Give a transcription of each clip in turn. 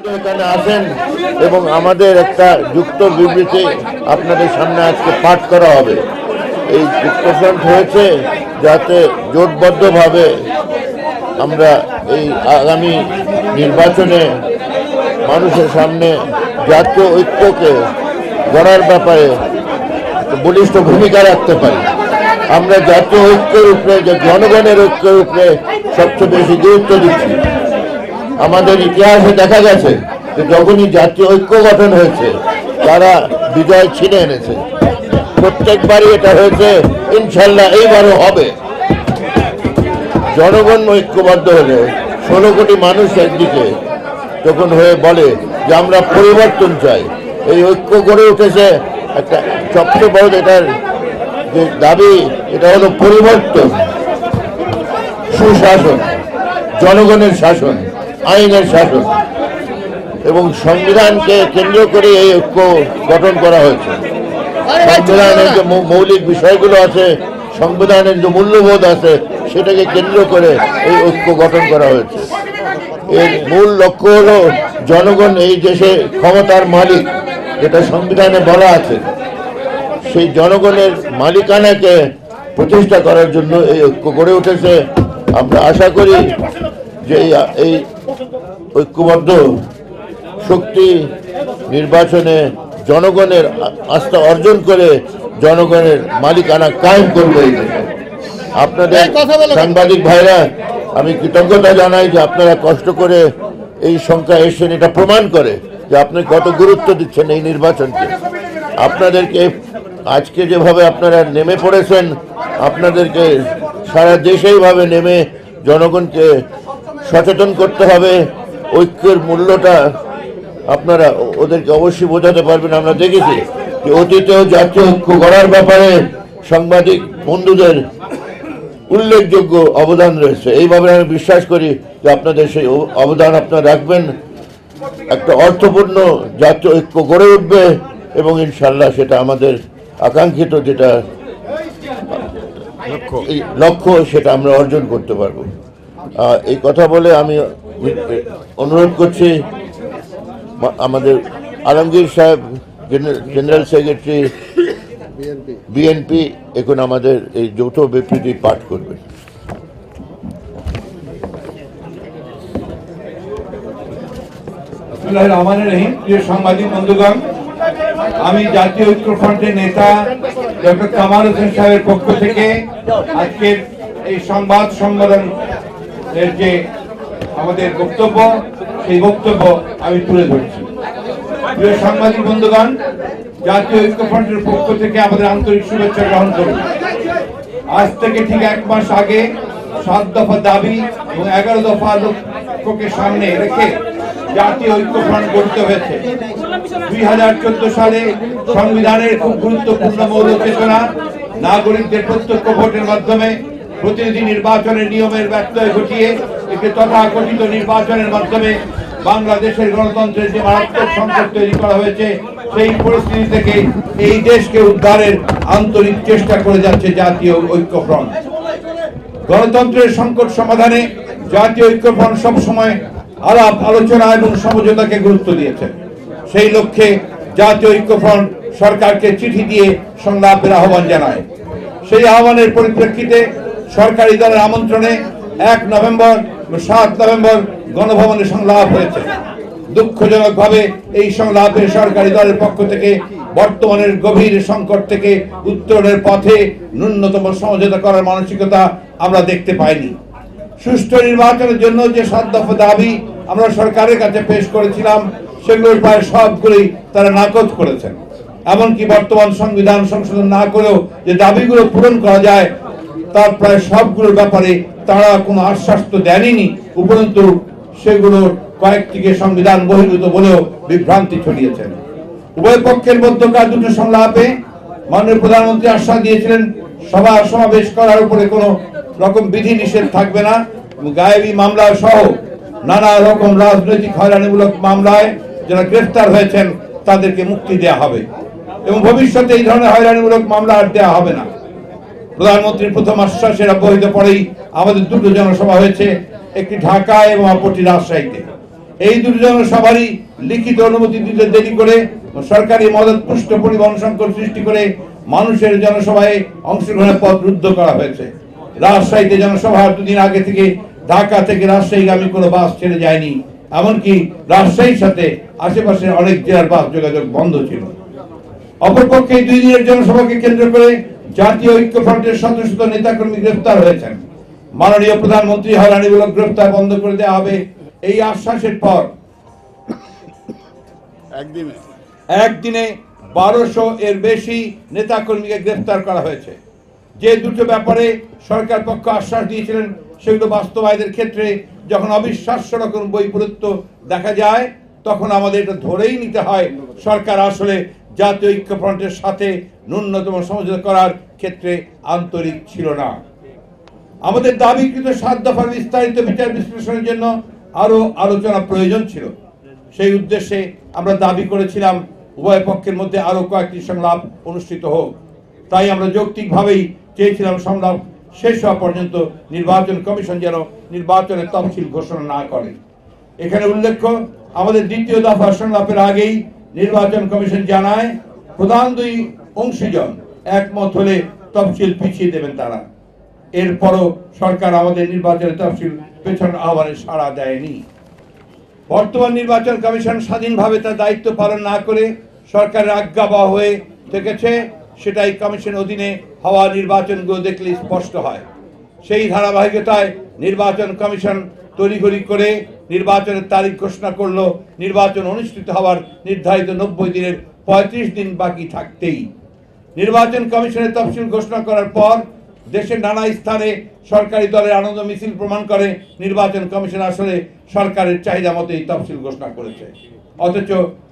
এখানে আসেন এবং আমাদের একটা যুক্ত বিবৃতি আপনাদের সামনে আজকে পাঠ করা হবে। এই যুক্তফ্রন্ট হয়েছে যাতে জোটবদ্ধভাবে আমরা এই আগামী নির্বাচনে মানুষের সামনে জাতীয় ঐক্যকে গড়ার ব্যাপারে বলিষ্ঠ ভূমিকা রাখতে পারি। আমরা জাতীয় ঐক্যের উপরে, যে জনগণের ঐক্যের উপরে সবচেয়ে বেশি গুরুত্ব দিচ্ছি। আমাদের ইতিহাসে দেখা গেছে যে যখনই জাতীয় ঐক্য গঠন হয়েছে তারা বিজয় ছিনে এনেছে। প্রত্যেকবারই এটা হয়েছে, ইনশাল্লাহ এইবারও হবে। জনগণ ঐক্যবদ্ধ হলে 16 কোটি মানুষ একদিকে যখন হয়ে বলে যে আমরা পরিবর্তন চাই, এই ঐক্য গড়ে উঠেছে। একটা সবচেয়ে বড় এটার যে দাবি, এটা হলো পরিবর্তন, সুশাসন, জনগণের শাসন, আইনের শাসন এবং সংবিধানকে কেন্দ্র করে এই ঐক্য গঠন করা হয়েছে। সংবিধানের যে মৌলিক বিষয়গুলো আছে, সংবিধানের যে মূল্যবোধ আছে, সেটাকে কেন্দ্র করে এই ঐক্য গঠন করা হয়েছে। এর মূল লক্ষ্য হলো জনগণ এই দেশে ক্ষমতার মালিক, যেটা সংবিধানে বলা আছে। সেই জনগণের মালিকানাকে প্রতিষ্ঠা করার জন্য এই ঐক্য গড়ে উঠেছে। আমরা আশা করি যে এই ঐক্যবদ্ধ শক্তি নির্বাচনে জনগণের আস্থা অর্জন করে জনগণের মালিকানা কায়েম করবে। আপনাদের সাংবাদিক ভাইরা, আমি কৃতজ্ঞতা জানাই যে আপনারা কষ্ট করে এই সংখ্যা এসেছেন। এটা প্রমাণ করে যে আপনি কত গুরুত্ব দিচ্ছেন এই নির্বাচনকে। আপনাদেরকে আজকে যেভাবে আপনারা নেমে পড়েছেন, আপনাদেরকে সারা দেশে এইভাবে নেমে জনগণকে সচেতন করতে হবে। ঐক্যের মূল্যটা আপনারা ওদেরকে অবশ্যই বোঝাতে পারবেন। আমরা দেখেছি যে অতীতেও জাতীয় ঐক্য গড়ার ব্যাপারে সাংবাদিক বন্ধুদের উল্লেখযোগ্য অবদান রয়েছে। এইভাবে আমি বিশ্বাস করি যে আপনাদের সেই অবদান আপনারা রাখবেন। একটা অর্থপূর্ণ জাতীয় ঐক্য গড়ে উঠবে এবং ইনশাল্লাহ সেটা আমাদের আকাঙ্ক্ষিত যেটা লক্ষ্য, সেটা আমরা অর্জন করতে পারবো। এই কথা বলে আমি অনুরোধ করছি আমাদের আলমগীর সাহেব, জেনারেল সেক্রেটারি বিএনপি, এখন আমাদের এই যৌথ বিবৃতি পাঠ করবেন। প্রিয় সাংবাদিক বন্ধুগণ, আমি জাতীয় ঐক্যফ্রন্টের নেতা ডক্টর কামাল হোসেন সাহেবের পক্ষ থেকে আজকের এই সংবাদ সম্মেলনের যে আমাদের বক্তব্য, সেই বক্তব্য আমি তুলে ধরছি। প্রিয় সাংবাদিক বন্ধুগণ, জাতীয় ঐক্যফ্রন্টের পক্ষ থেকে আমাদের আন্তরিক শুভেচ্ছা গ্রহণ করুন। আজ থেকে ঠিক 1 মাস আগে 7 দফা দাবি এবং 11 দফা লক্ষ্যকে সামনে রেখে জাতীয় ঐক্যফ্রন্ট গঠিত হয়েছে। 2014 সালে সংবিধানের খুব গুরুত্বপূর্ণ মৌল চেতনা, নাগরিকদের প্রত্যক্ষ ভোটের মাধ্যমে প্রতিনিধি নির্বাচনের নিয়মের ব্যত্যয় ঘটিয়ে একটি তথাকথিত নির্বাচনের মাধ্যমে বাংলাদেশের গণতন্ত্রের যে মারাত্মক সংকট তৈরি করা হয়েছে, সেই পরিস্থিতি থেকে এই দেশকে উদ্ধারের আন্তরিক চেষ্টা করে যাচ্ছে জাতীয় ঐক্যফ্রন্ট। গণতন্ত্রের সংকট সমাধানে জাতীয় ঐক্যফ্রন্ট সবসময় আলাপ আলোচনা এবং সমঝোতাকে গুরুত্ব দিয়েছে। সেই লক্ষ্যে জাতীয় ঐক্যফ্রন্ট সরকারকে চিঠি দিয়ে সংলাপের আহ্বান জানায়। সেই আহ্বানের পরিপ্রেক্ষিতে সরকারি দলের আমন্ত্রণে 1 নভেম্বর ও 7 নভেম্বর গণভবনে সংলাপ হয়েছে। দুঃখজনকভাবে এই সংলাপে সরকারি দলের পক্ষ থেকে বর্তমানের গভীর সংকট থেকে উত্তরণের পথে ন্যূনতম সমঝোতা করার মানসিকতা আমরা দেখতে পাইনি। সুষ্ঠু নির্বাচনের জন্য যে 7 দফা দাবি আমরা সরকারের কাছে পেশ করেছিলাম, সেগুলোর প্রায় সবগুলোই তারা নাকচ করেছেন। এমনকি বর্তমান সংবিধান সংশোধন না করেও যে দাবিগুলো পূরণ করা যায়, তার প্রায় সবগুলোর ব্যাপারে তারা কোনো আশ্বাস তো দেননি, উপরন্তু সেগুলোর কয়েকটিকে সংবিধান বহির্ভূত বলেও বিভ্রান্তি ছড়িয়েছেন। উভয় পক্ষের মধ্যকার দুটো সংলাপে মাননীয় প্রধানমন্ত্রী আশ্বাস দিয়েছিলেন সভা সমাবেশ করার উপরে কোনো রকম বিধি নিষেধ থাকবে না, গায়েবী মামলা সহ নানা রকম রাজনৈতিক হয়রানিমূলক মামলায় যারা গ্রেফতার হয়েছেন তাদেরকে মুক্তি দেওয়া হবে এবং ভবিষ্যতে এই ধরনের হয়রানিমূলক মামলা আর দেওয়া হবে না। প্রধানমন্ত্রীর প্রথম আশ্বাসের অব্যবহিত পরেই আমাদের দুটো জনসভা হয়েছে, একটি ঢাকায় এবং অপরটি রাজশাহীতে। এই দুটি জনসভারই লিখিত অনুমতি দিতে দেরি করে সরকারি মদত পুষ্ট পরিবহন সংকট সৃষ্টি করে মানুষের জনসভায় অংশগ্রহণের পথ রুদ্ধ করা হয়েছে। রাজশাহীতে জনসভার দুদিন আগে থেকে ঢাকা থেকে রাজশাহীগামী কোনো বাস ছেড়ে যায়নি, এমনকি রাজশাহীর সাথে আশেপাশে অনেক জেলার বাস যোগাযোগ বন্ধ ছিল। অপরপক্ষে 2 দিনের জনসভাকে কেন্দ্র করে জাতীয় ঐক্যফ্রন্টের শত শত নেতাকর্মী গ্রেফতার হয়েছেন। মাননীয় প্রধানমন্ত্রী হয়রানিমূলক গ্রেফতার বন্ধ করে দেওয়া হবে এই আশ্বাসের পর একদিনে 1200 এর বেশি নেতাকর্মীকে গ্রেফতার করা হয়েছে। যে দুটো ব্যাপারে সরকার পক্ষ আশ্বাস দিয়েছিলেন সেগুলো বাস্তবায়নের ক্ষেত্রে যখন অবিশ্বাস্য রকম বৈপরীত্য দেখা যায়, তখন আমাদের এটা ধরেই নিতে হয় সরকার আসলে জাতীয় ঐক্যফ্রন্টের সাথে ন্যূনতম সমঝোতা করার ক্ষেত্রে আন্তরিক ছিল না। আমাদের দাবিকৃত 7 দফার বিস্তারিত বিচার বিশ্লেষণের জন্য আরো আলোচনা প্রয়োজন ছিল। সেই উদ্দেশ্যে আমরা দাবি করেছিলাম উভয় পক্ষের মধ্যে আরো কয়েকটি সংলাপ অনুষ্ঠিত হোক। তাই আমরা যৌক্তিকভাবেই চেয়েছিলাম সংলাপ শেষ হওয়া পর্যন্ত নির্বাচন কমিশন যেন নির্বাচনের তফসিল ঘোষণা না করে। এখানে উল্লেখ্য, আমাদের দ্বিতীয় দফা সংলাপের আগেই নির্বাচন কমিশন জানায় প্রধান 2 অংশীজন একমত হলে তফসিল পিছিয়ে দেবেন তারা। এরপরও সরকার আমাদের নির্বাচনের তফসিল পেছানোর আহ্বানে সাড়া দেয়নি। বর্তমান নির্বাচন কমিশন স্বাধীনভাবে তার দায়িত্ব পালন না করে সরকারের আজ্ঞাবহ হয়ে থেকেছে, সেটাই কমিশন অধীনে হওয়া নির্বাচনগুলো দেখলে স্পষ্ট হয়। সেই ধারাবাহিকতায় নির্বাচন কমিশন তড়িঘড়ি করে নির্বাচনের তারিখ ঘোষণা করলো নির্বাচন অনুষ্ঠিত হওয়ার নির্ধারিত 90 দিনের 35 দিন বাকি থাকতেই। নির্বাচন কমিশনের তফসিল ঘোষণা করার পর দেশের নানা স্থানে সরকারি দলের আনন্দ মিছিল প্রমাণ করে নির্বাচন কমিশন আসলে সরকারের চাহিদা মতো এই তফসিল ঘোষণা করেছে। অথচ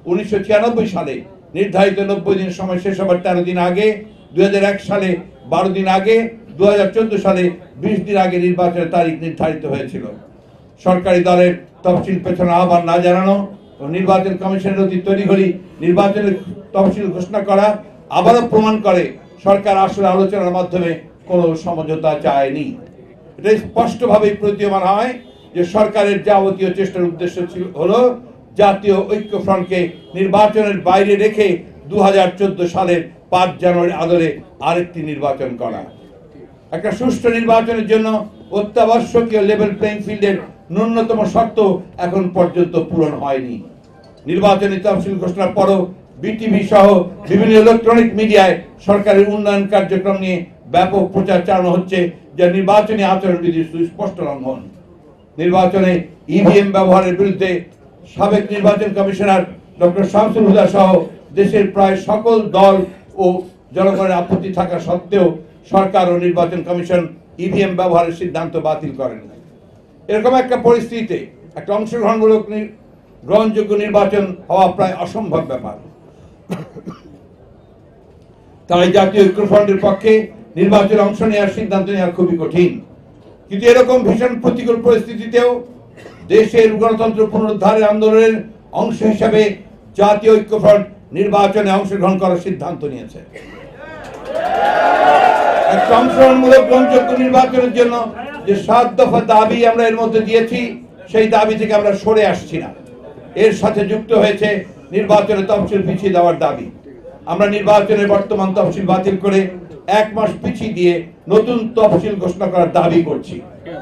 1996 সালে নির্ধারিত 90 দিন সময় শেষ হবার 13 দিন আগে, 2001 সালে 12 দিন আগে, 2014 সালে 20 দিন আগে নির্বাচনের তারিখ নির্ধারিত হয়েছিল। সরকারি দলের তফসিল পেছনে আহ্বান না জানানো ও নির্বাচন কমিশনের অতি তড়িঘড়ি নির্বাচনের তফসিল ঘোষণা করা আবারও প্রমাণ করে সরকার আসলে আলোচনার মাধ্যমে কোনো সমঝোতা চায়নি। এটা স্পষ্টভাবেই প্রতীয়মান হয় যে সরকারের যাবতীয় চেষ্টার উদ্দেশ্য হলো জাতীয় ঐক্যফ্রন্টকে নির্বাচনের বাইরে রেখে 2014 সালের 5 জানুয়ারি আদলে আরেকটি নির্বাচন করা। একটা সুষ্ঠু নির্বাচনের জন্য অত্যাবশ্যকীয় লেভেল প্লেইং ফিল্ডের ন্যূনতম শর্ত এখন পর্যন্ত পূরণ হয়নি। নির্বাচনী তফসিল ঘোষণার পরও বিটিভি সহ বিভিন্ন ইলেকট্রনিক মিডিয়ায় সরকারের উন্নয়ন কার্যক্রম নিয়ে ব্যাপক প্রচার চালানো হচ্ছে, যা নির্বাচনী আচরণবিধির সুস্পষ্ট লঙ্ঘন। নির্বাচনে ইভিএম ব্যবহারের বিরুদ্ধে সাবেক নির্বাচন কমিশনার ডক্টর শামসুল হুদা সহ দেশের প্রায় সকল দল ও জনগণের আপত্তি থাকা সত্ত্বেও সরকার ও নির্বাচন কমিশন ইভিএম ব্যবহারের সিদ্ধান্ত বাতিল করেন। এরকম একটা পরিস্থিতিতে একটা অংশগ্রহণমূলক গ্রহণযোগ্য নির্বাচন হওয়া প্রায় অসম্ভব ব্যাপার। তাই জাতীয় ঐক্যফ্রন্টের পক্ষে নির্বাচনে অংশ নেওয়ার সিদ্ধান্ত নেওয়া খুবই কঠিন। কিন্তু এরকম ভীষণ প্রতিকূল পরিস্থিতিতেও দেশের গণতন্ত্র পুনরুদ্ধারের আন্দোলনের অংশ হিসাবে জাতীয় ঐক্যফ্রন্ট নির্বাচনে অংশগ্রহণ করার সিদ্ধান্ত নিয়েছে। একটা অংশগ্রহণমূলক গ্রহণযোগ্য নির্বাচনের জন্য যে 7 দফা দাবি আমরা এর মধ্যে দিয়েছি, সেই দাবি থেকে আমরা সরে আসছি না। এর সাথে যুক্ত হয়েছে নির্বাচনের তফসিল পিছিয়ে দেওয়ার দাবি। আমরা নির্বাচনের বর্তমান তফসিল বাতিল করে 1 মাস পিছিয়ে দিয়ে নতুন তফসিল ঘোষণা করার দাবি করছি।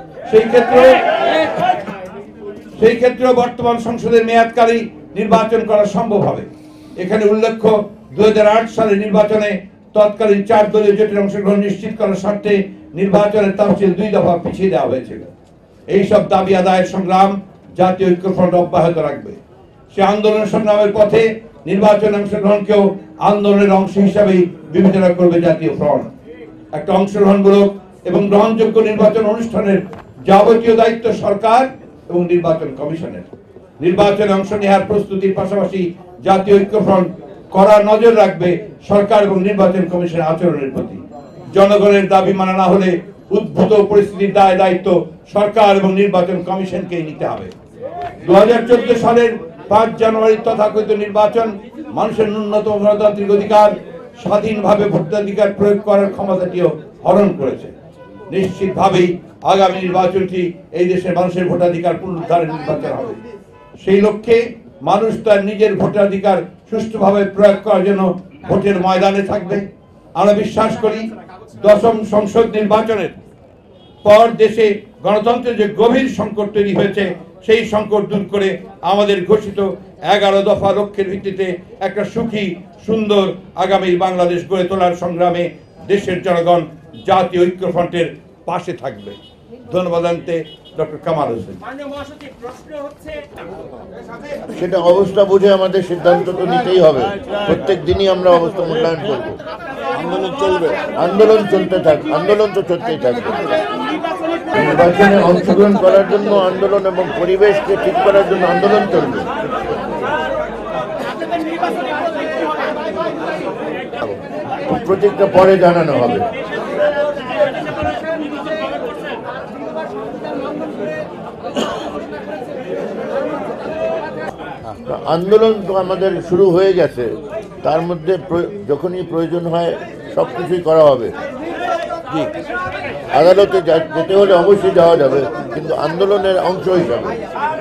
সেই ক্ষেত্রে বর্তমান সংসদের মেয়াদকালী নির্বাচন করা সম্ভব হবে। এখানে উল্লেখ্য, 2008 সালের নির্বাচনে তৎকালীন 4 দলীয় জোটের অংশগ্রহণ নিশ্চিত করার স্বার্থে নির্বাচনের তফসিল 2 দফা পিছিয়ে দেওয়া হয়েছিল। এই সব দাবি আদায়ের সংগ্রাম জাতীয় ঐক্যফ্রন্ট অব্যাহত রাখবে। সে আন্দোলন সংগ্রামের পথে নির্বাচন অংশগ্রহণকেও আন্দোলনের অংশ হিসাবেই বিবেচনা করবে জাতীয় ফ্রন্ট। একটা অংশগ্রহণমূলক এবং গ্রহণযোগ্য নির্বাচন অনুষ্ঠানের যাবতীয় দায়িত্ব সরকার এবং নির্বাচন কমিশনের। নির্বাচনে অংশ নেওয়ার প্রস্তুতির পাশাপাশি জাতীয় ঐক্যফ্রন্ট কড়া নজর রাখবে সরকার এবং নির্বাচন কমিশনের আচরণের প্রতি। জনগণের দাবি মানা না হলে উদ্ভূত পরিস্থিতির দায়িত্ব সরকার এবং নির্বাচন কমিশনকেই নিতে হবে। 2014 সালের 5 জানুয়ারি তথাকথিত নির্বাচন মানুষের ন্যূনতম গণতান্ত্রিক অধিকার, স্বাধীনভাবে ভোটাধিকার প্রয়োগ করার ক্ষমতাটিও হরণ করেছে। নিশ্চিতভাবেই আগামী নির্বাচনটি এই দেশের মানুষের ভোটাধিকার পুনরুদ্ধারের নির্বাচন হবে। সেই লক্ষ্যে মানুষ তার নিজের ভোটাধিকার সুষ্ঠুভাবে প্রয়োগ করার জন্য ভোটের ময়দানে থাকবে। আমরা বিশ্বাস করি 10ম সংসদ নির্বাচনের পর দেশে গণতন্ত্রের যে গভীর সংকট তৈরি হয়েছে সেই সংকট দূর করে আমাদের ঘোষিত 11 দফা লক্ষ্যের ভিত্তিতে একটা সুখী সুন্দর আগামীর বাংলাদেশ গড়ে তোলার সংগ্রামে দেশের জনগণ জাতীয় ঐক্যফ্রন্টের পাশে থাকবে। ধন্যবাদ জানাতে ডক্টর কামাল হোসেন। সেটা অবস্থা বুঝে আমাদের সিদ্ধান্ত তো নিতেই হবে। প্রত্যেক দিনই আমরা অবস্থা মূল্যায়ন করব। আন্দোলন চলবে, আন্দোলন চলতে থাকবে, আন্দোলন তো চলতেই থাকবে। নির্বাচনে অংশগ্রহণ করার জন্য আন্দোলন এবং পরিবেশকে ঠিক করার জন্য আন্দোলন চলবে। প্রত্যেকটা পরে জানানো হবে। আন্দোলন তো আমাদের শুরু হয়ে গেছে, তার মধ্যে যখনই প্রয়োজন হয় সব কিছুই করা হবে। আদালতে যেতে হলে অবশ্যই যাওয়া যাবে, কিন্তু আন্দোলনের অংশ হিসাবে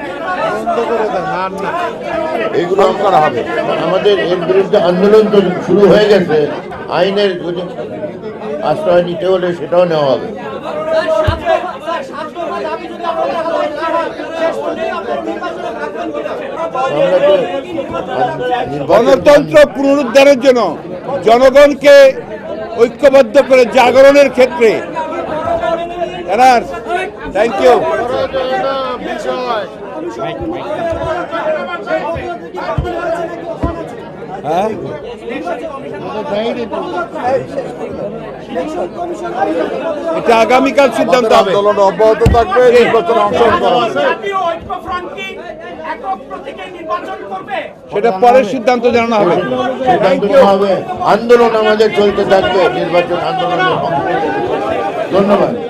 এগুলো করা হবে। আমাদের এর বিরুদ্ধে আন্দোলন তো শুরু হয়ে গেছে, আইনের যদি আশ্রয় নিতে হলে সেটাও নেওয়া হবে। গণতন্ত্র পুনরুদ্ধারের জন্য জনগণকে ঐক্যবদ্ধ করে জাগরণের ক্ষেত্রে থ্যাংক ইউ। এটা আগামীকাল সিদ্ধান্ত হবে। আন্দোলন অব্যাহত থাকবে, নির্বাচনে অংশগ্রহণ সেটা পরের সিদ্ধান্ত জানানো হবে। আন্দোলন আমাদের চলতে থাকবে, নির্বাচন আন্দোলনের অংশ। ধন্যবাদ।